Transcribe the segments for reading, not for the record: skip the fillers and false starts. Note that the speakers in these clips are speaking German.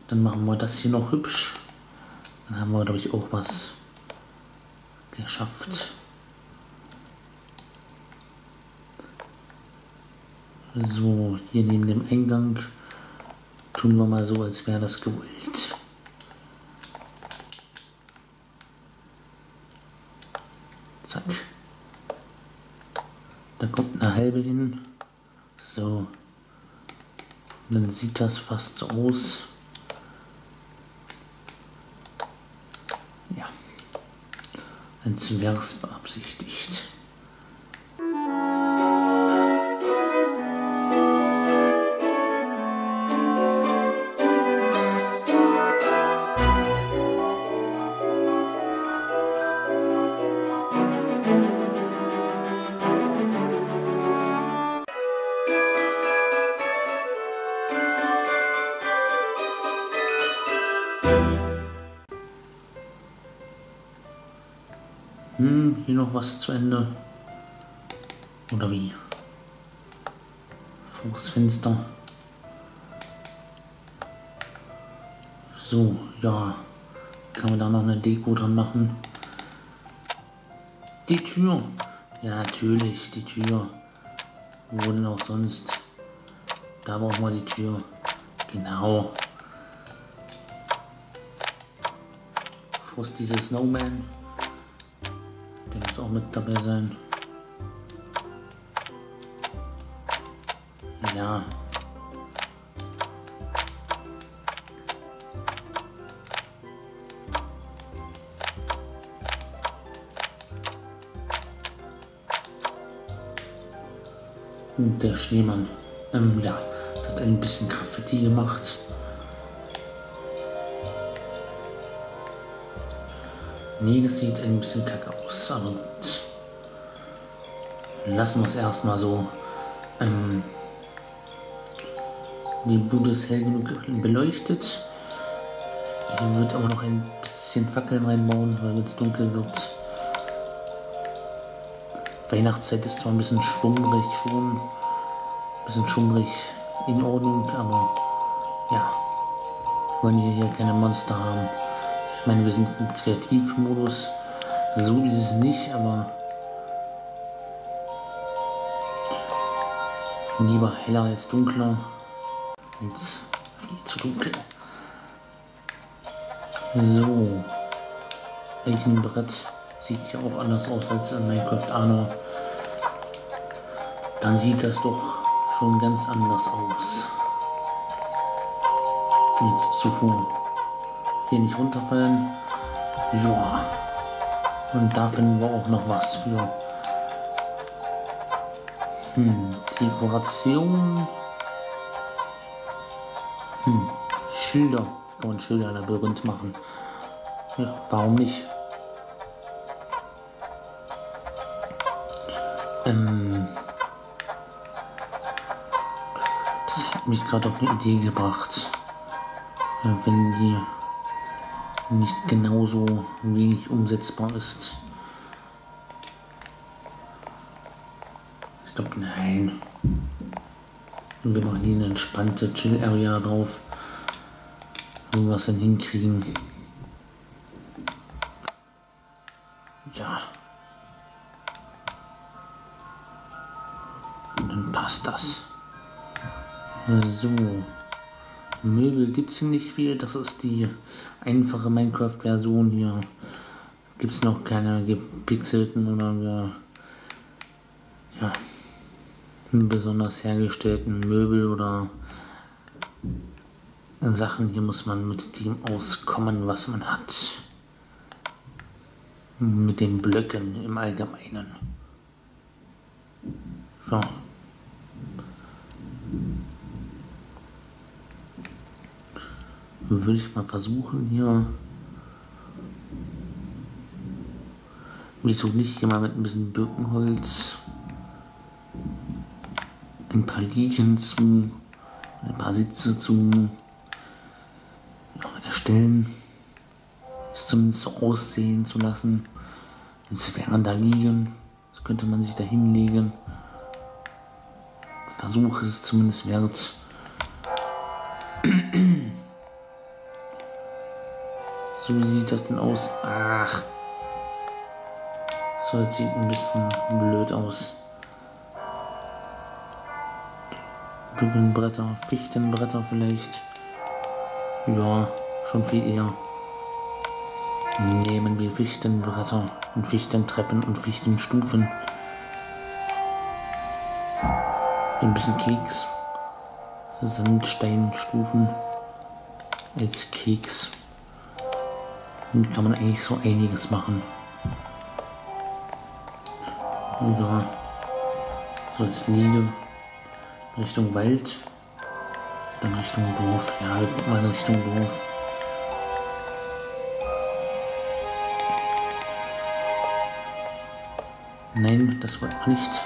Dann machen wir das hier noch hübsch. Dann haben wir, glaube ich, auch was geschafft. So, hier neben dem Eingang tun wir mal so, als wäre das gewollt. Zack. Da kommt eine halbe hin. So. Und dann sieht das fast so aus. Ja. Als wäre es beabsichtigt. Hier noch was zu Ende. Oder wie? Vors Fenster. So, ja. Kann man da noch eine Deko dran machen? Die Tür. Ja, natürlich, die Tür. Wo denn auch sonst? Da brauchen wir die Tür. Genau. Frosty the Snowman. Der muss auch mit dabei sein. Ja. Und der Schneemann. Ja, hat ein bisschen Graffiti gemacht. Nee, das sieht ein bisschen kacke aus, aber gut. Lassen wir es erstmal so. Die Bude ist hell genug beleuchtet. Hier wird aber noch ein bisschen Fackeln reinbauen, weil es dunkel wird. Weihnachtszeit ist zwar ein bisschen schummrig schon. Ein bisschen schummrig in Ordnung, aber ja. Wir wollen hier keine Monster haben. Ich meine, wir sind im Kreativmodus. So ist es nicht, aber lieber heller als dunkler. Jetzt viel zu dunkel. So. Eichenbrett sieht hier auch anders aus als in Minecraft Arno. Dann sieht das doch schon ganz anders aus. Jetzt zuvor. Hier nicht runterfallen. Ja. Und da finden wir auch noch was für. Dekoration. Schilder. Kann man Schilderlabyrinth machen. Ja, warum nicht? Das hat mich gerade auf eine Idee gebracht. Wenn die nicht genauso wenig umsetzbar ist. Ich glaube, nein. Und wir machen hier eine entspannte Chill-Area drauf. Wo wir es dann hinkriegen. Ja. Und dann passt das. So. Möbel gibt es hier nicht viel. Das ist die einfache Minecraft-Version hier. Gibt es noch keine gepixelten oder ja, besonders hergestellten Möbel oder Sachen. Hier muss man mit dem auskommen, was man hat. Mit den Blöcken im Allgemeinen. So. Würde ich mal versuchen hier. Wieso nicht hier mal mit ein bisschen Birkenholz ein paar Liegen zu, ein paar Sitze zu erstellen, es zumindest so aussehen zu lassen. Jetzt wären da liegen, das könnte man sich da hinlegen. Versuch ist es zumindest wert. So, wie sieht das denn aus? Ach. So, das sieht ein bisschen blöd aus. Brückenbretter, Fichtenbretter vielleicht. Ja, schon viel eher. Nehmen wir Fichtenbretter und Fichtentreppen und Fichtenstufen. Ein bisschen Keks. Sandsteinstufen als Keks. Damit kann man eigentlich so einiges machen. Ja, so als Liege Richtung Wald, dann Richtung Dorf. Ja, wir gucken mal in Richtung Dorf. Nein, das wollte man nicht.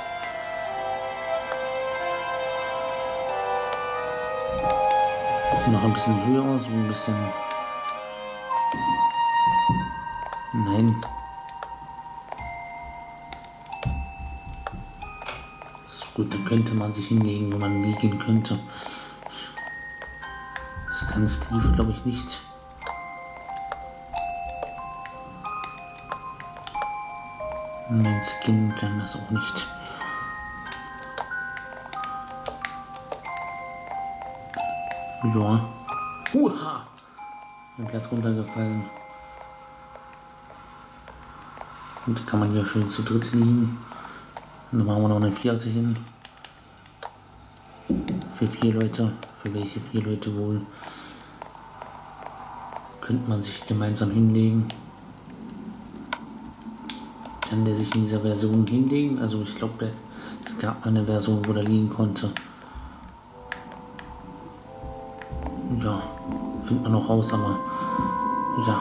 Noch ein bisschen höher, so ein bisschen. Nein. Ist gut, da könnte man sich hinlegen, wo man liegen könnte. Das ist ganz tief, glaube ich nicht. Mein Skin kann das auch nicht. Ja. Huha! Ein Blatt runtergefallen. Und da kann man hier schön zu dritt liegen. Und dann machen wir noch eine vierte hin. Für 4 Leute. Für welche 4 Leute wohl? Könnte man sich gemeinsam hinlegen. Kann der sich in dieser Version hinlegen? Also ich glaube, es gab mal eine Version, wo der liegen konnte. Ja, findet man noch raus, aber ja.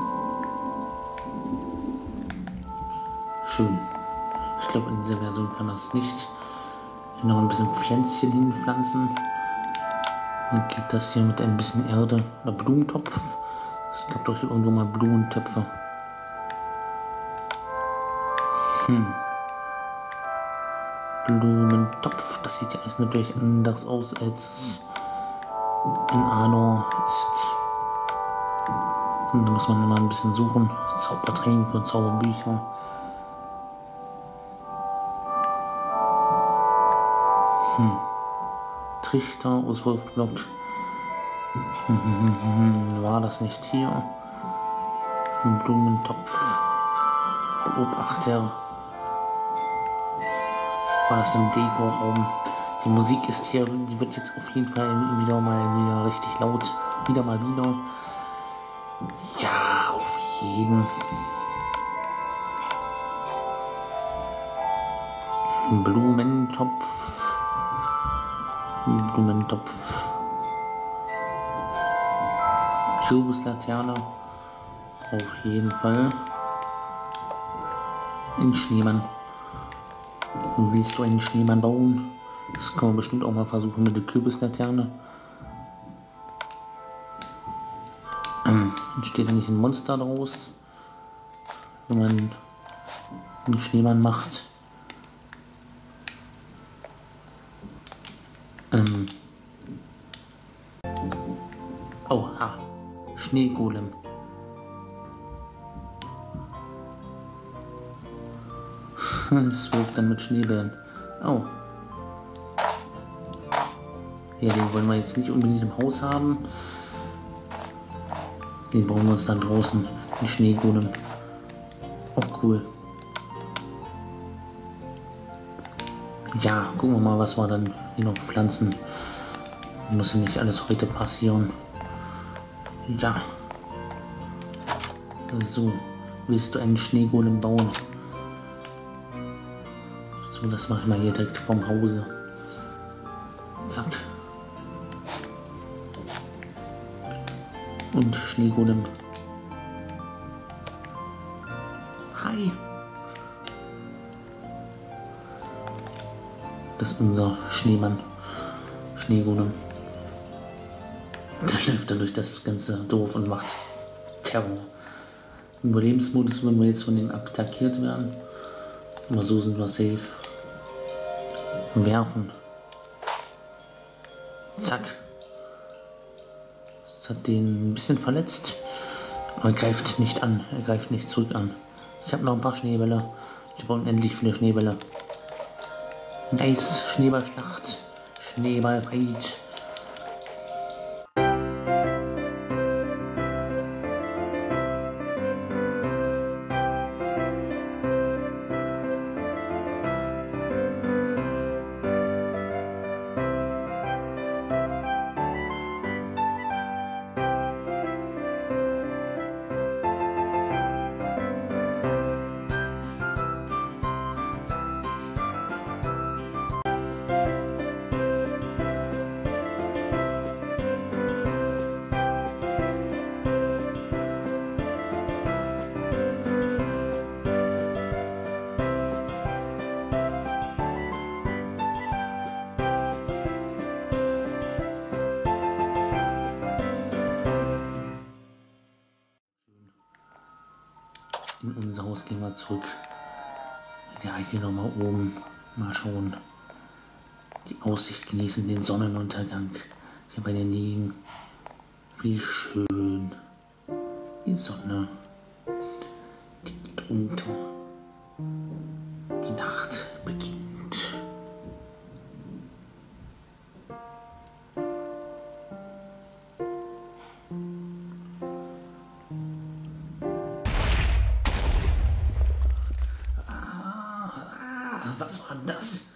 Schön. Ich glaube, in dieser Version kann das nicht. Hier noch ein bisschen Pflänzchen hinpflanzen. Dann geht das hier mit ein bisschen Erde oder Blumentopf. Es gab doch hier irgendwo mal Blumentöpfe. Blumentopf, das sieht ja alles natürlich anders aus als in Arnor ist. Und da muss man immer ein bisschen suchen. Zaubertränke und Zauberbücher. Trichter aus Wolfblock. War das nicht hier? Ein Blumentopf. Beobachter. War das im Deko-Raum? Die Musik ist hier, die wird jetzt auf jeden Fall wieder mal richtig laut. Wieder mal wieder. Ja, auf jeden. Blumentopf. Blumentopf. Kürbislaterne. Auf jeden Fall. Ein Schneemann. Willst du einen Schneemann bauen? Das kann man bestimmt auch mal versuchen mit der Kürbislaterne. Entsteht da nicht ein Monster daraus, wenn man einen Schneemann macht? Oha, Schneegolem. Es wirft dann mit Schneebällen. Oh. Ja, den wollen wir jetzt nicht unbedingt im Haus haben. Den bauen wir uns dann draußen. Den Schneegolem. Auch cool. Ja, gucken wir mal, was wir dann hier noch pflanzen. Muss ja nicht alles heute passieren. Ja. So, willst du einen Schneegolem bauen? So, das mache ich mal hier direkt vom Hause. Zack. Und Schneegolem. Hi. Das ist unser Schneemann. Schneegolem. Der läuft dann durch das ganze Dorf und macht Terror. Im Überlebensmodus würden wir jetzt von denen attackiert werden. Aber so sind wir safe. Werfen. Zack. Das hat den ein bisschen verletzt. Aber er greift nicht an, er greift nicht zurück an. Ich habe noch ein paar Schneebälle. Ich brauche unendlich viele Schneebälle. Nice, Schneeballschlacht. Schneeballfight. In unser Haus gehen wir zurück. Ja, hier nochmal oben. Mal schauen. Die Aussicht genießen, den Sonnenuntergang. Hier bei den Liegen. Wie schön. Die Sonne. Die geht unter. Die Nacht beginnt. Was war denn das?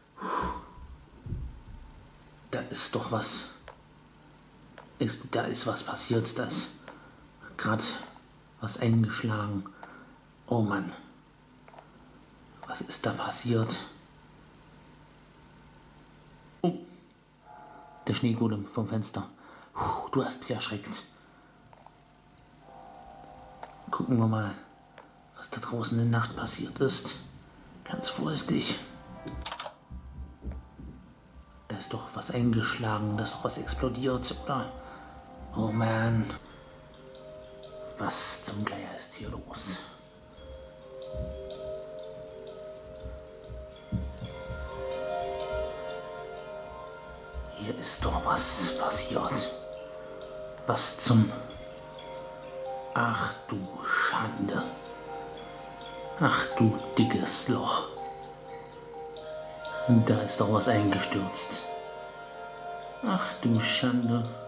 Da ist doch was. Da ist was passiert. Da ist gerade was eingeschlagen. Oh Mann. Was ist da passiert? Oh. Der Schneegolem vom Fenster. Du hast mich erschreckt. Gucken wir mal, was da draußen in der Nacht passiert ist. Ganz vorsichtig. Da ist doch was eingeschlagen, da ist doch was explodiert, oder? Oh man. Was zum Geier ist hier los? Hier ist doch was passiert. Was zum... Ach du Schande. Ach du dickes Loch. Da ist doch was eingestürzt. Ach du Schande.